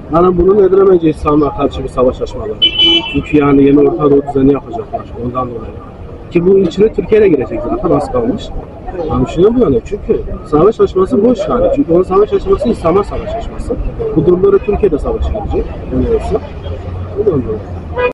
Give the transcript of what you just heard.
Yani bunu edilemeyecek İslam'a karşı bir savaş açmaları. Çünkü yani yeni Orta Doğu düzeni yapacaklar ondan dolayı. Ki bu içine Türkiye de girecek zaten az kalmış. Yani düşünüyorum bu yönde çünkü savaş açması boş yani. Çünkü onun savaş açması İslam'a savaş açması. Bu durumda Türkiye'de savaşa girecek. Öyle olsa. Bu da